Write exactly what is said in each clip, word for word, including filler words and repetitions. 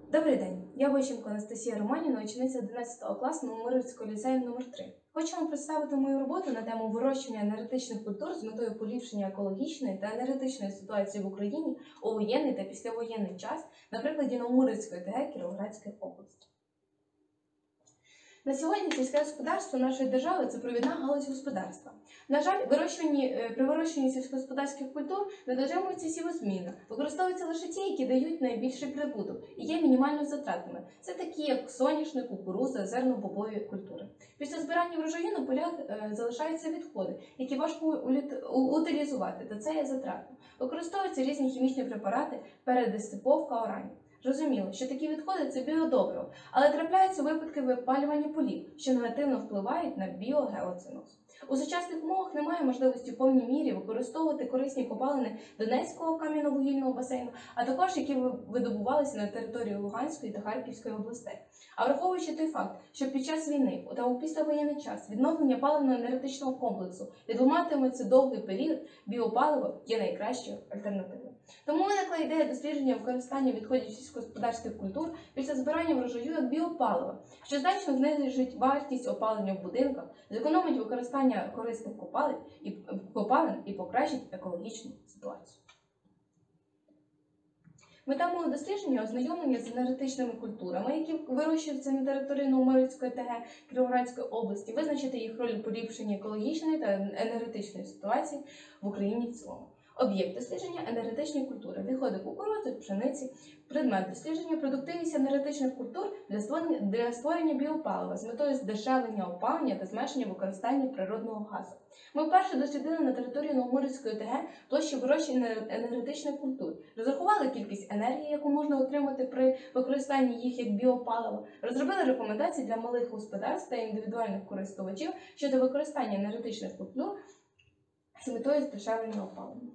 Добрий день, я Бойченко Анастасія Романівна, учениця одинадцятого класу Новомирівського ліцею номер три. Хочу вам представити мою роботу на тему вирощування енергетичних культур з метою поліпшення екологічної та енергетичної ситуації в Україні у воєнний та післявоєнний час на прикладі Новомирівської ТГ Кіровоградської області. На сьогодні сільське господарство нашої держави – це провідна галузь господарства. На жаль, вирощуванні, при вирощуванні сільськогосподарських культур не дотримуються сівозміни. Використовуються лише ті, які дають найбільший прибуток і є мінімально затратними. Це такі, як соняшник, кукурудза, зернобобові культури. Після збирання врожаю на полях е, залишаються відходи, які важко утилізувати, та це є затратно. Використовуються різні хімічні препарати, передисциповка, орання. Зрозуміло, що такі відходи – це біодобриво, але трапляються випадки випалювання полів, що негативно впливають на біогеоциноз. У сучасних умовах немає можливості в повній мірі використовувати корисні копалини Донецького кам'яно-вугільного басейну, а також які видобувалися на території Луганської та Харківської областей. А враховуючи той факт, що під час війни та у післявоєнний час відновлення паливно-енергетичного комплексу відломатиметься довгий період, біопаливо є найкращою альтернативою. Тому виникла ідея дослідження використання відходів сільськогосподарських культур після збирання врожаю як біопалива, що значно знижить вартість опалення в будинках, зекономить використання корисних копалин і, копалин і покращить екологічну ситуацію. Мета мого дослідження – ознайомлення з енергетичними культурами, які вирощуються на території Новомирівської ТГ Кіровоградської області, визначити їх роль у поліпшенні екологічної та енергетичної ситуації в Україні в цілому. Об'єкт дослідження – енергетичні культури, відходи кукурудзи, пшениці, предмет дослідження – продуктивність енергетичних культур для створення, для створення біопалива з метою здешевлення опалення та зменшення використання природного газу. Ми вперше дослідили на території Новомирівської ТГ площі вирощення енергетичних культур, розрахували кількість енергії, яку можна отримати при використанні їх як біопалива, розробили рекомендації для малих господарств та індивідуальних користувачів щодо використання енергетичних культур з метою здешевлення опалення.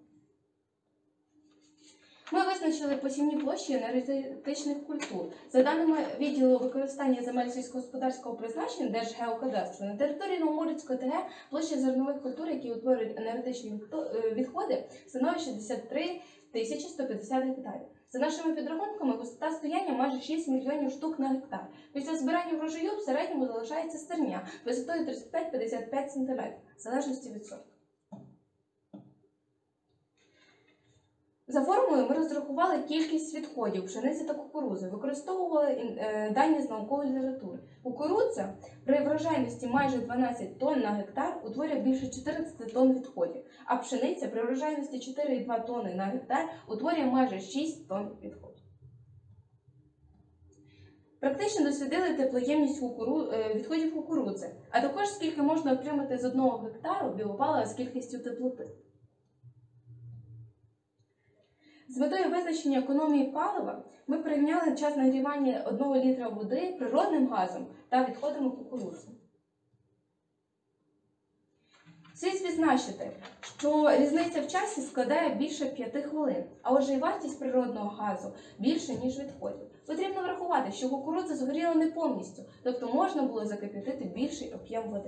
Ми визначили посівні площі енергетичних культур. За даними відділу використання земель сільськогосподарського призначення Держгеокадастру, на території Новомирівської ТГ площа зернових культур, які утворюють енергетичні відходи, становить шістдесят три тисячі сто п'ятдесят гектарів. За нашими підрахунками, висота стояння майже шість мільйонів штук на гектар. Після збирання врожаю в середньому залишається стерня висотою тридцять п'ять - п'ятдесят п'ять сантиметрів, в залежності від сорту. За формулою ми розрахували кількість відходів пшениці та кукурудзи, використовували е, дані з наукової літератури. Кукурудза при врожайності майже дванадцять тонн на гектар утворює більше чотирнадцяти тонн відходів, а пшениця при врожайності чотири цілих дві десятих тонни на гектар утворює майже шість тонн відходів. Практично дослідили теплоємність кукуру... відходів кукурудзи, а також скільки можна отримати з одного гектару біопалива з кількістю теплоти. З метою визначення економії палива ми порівняли час нагрівання одного літра води природним газом та відходами кукурудзи. Слід відзначити, що різниця в часі складає більше п'яти хвилин, а отже і вартість природного газу більше, ніж відходів. Потрібно врахувати, що кукурудза згоріла не повністю, тобто можна було закип'ятити більший об'єм води.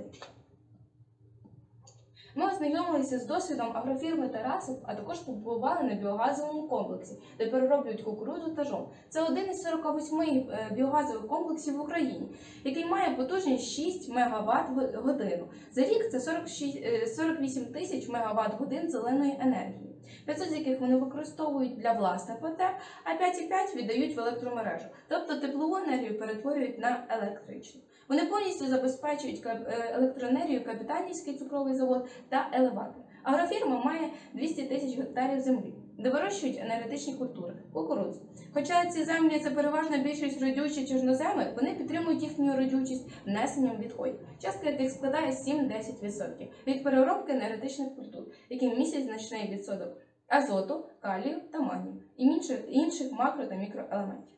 Ми ознайомилися з досвідом агрофірми Тарасов, а також побували на біогазовому комплексі, де перероблюють кукурудзу та жом. Це один із сорока восьми біогазових комплексів в Україні, який має потужність шість мегаватт годину. За рік це сорок вісім тисяч мегаватт годин зеленої енергії, п'ятсот з яких вони використовують для власних потреб, а п'ять цілих п'ять десятих віддають в електромережу, тобто теплову енергію перетворюють на електричну. Вони повністю забезпечують електроенергію Капітанівський цукровий завод та елеватор. Агрофірма має двісті тисяч гектарів землі, де вирощують енергетичні культури – кукурудзу. Хоча ці землі – це переважна більшість родючі чорноземи, вони підтримують їхню родючість внесенням відходів, частка яких складає сім - десять відсотків від переробки енергетичних культур, які містять значний відсоток азоту, калію та магнію і інших, інших макро- та мікроелементів.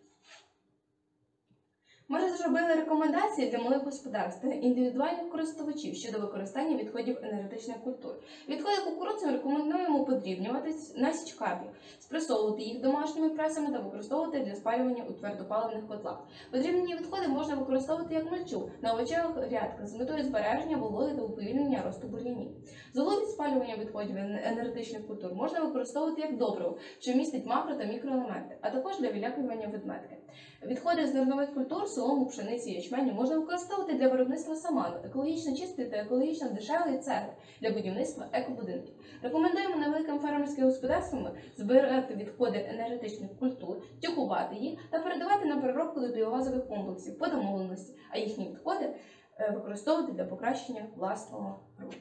Ми розробили рекомендації для малих господарств та індивідуальних користувачів щодо використання відходів енергетичних культур. Відходи кукурудзи ми рекомендуємо подрібнювати на січкапі, спресовувати їх домашніми пресами та використовувати для спалювання у твердопаливних котлах. Подрібнені відходи можна використовувати як мульчу на овочевих грядках з метою збереження вологи та уповільнення росту бур'янів. Золу від спалювання відходів енергетичних культур можна використовувати як добриво, що містить макро- та мікроелементи, а також для вилякування ведметки. Відходи з зернових культур, солому, пшениці, ячменю можна використовувати для виробництва саману, екологічно чистої та екологічно дешевої цегли для будівництва екобудинків. Рекомендуємо невеликим фермерським господарствам збирати відходи енергетичних культур, тюкувати їх та передавати на переробку до біогазових комплексів по домовленості, а їхні відходи використовувати для покращення власного ґрунту.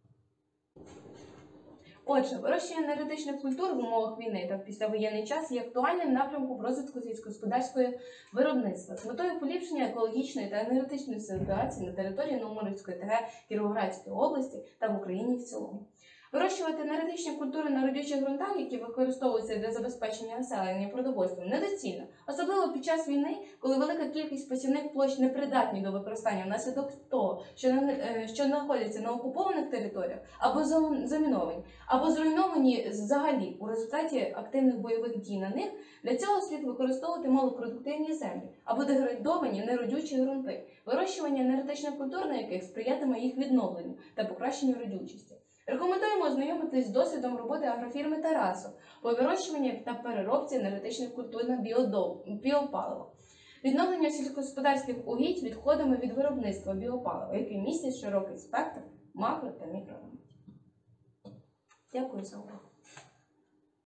Отже, вирощення енергетичних культур в умовах війни та в післявоєнний час є актуальним напрямком розвитку сільськогосподарського виробництва з метою поліпшення екологічної та енергетичної ситуації на території Новомирівської ТГ Кіровоградської області та в Україні в цілому. Вирощувати енергетичні культури на родючих ґрунтах, які використовуються для забезпечення населення продовольством, недоцільно, особливо під час війни, коли велика кількість посівних площ непридатні до використання внаслідок того, що, на, що знаходяться на окупованих територіях, або заміновані, або зруйновані взагалі у результаті активних бойових дій на них. Для цього слід використовувати малопродуктивні землі або деградовані неродючі ґрунти, вирощування енергетичних культур, на яких сприятиме їх відновленню та покращенню родючості. Рекомендуємо ознайомитись з досвідом роботи агрофірми Тарасов по вирощуванню та переробці енергетичних культур на біопаливо. Відновлення сільськогосподарських угідь відходами від виробництва біопалива, який містить широкий спектр макро- та мікроелементів. Дякую за увагу.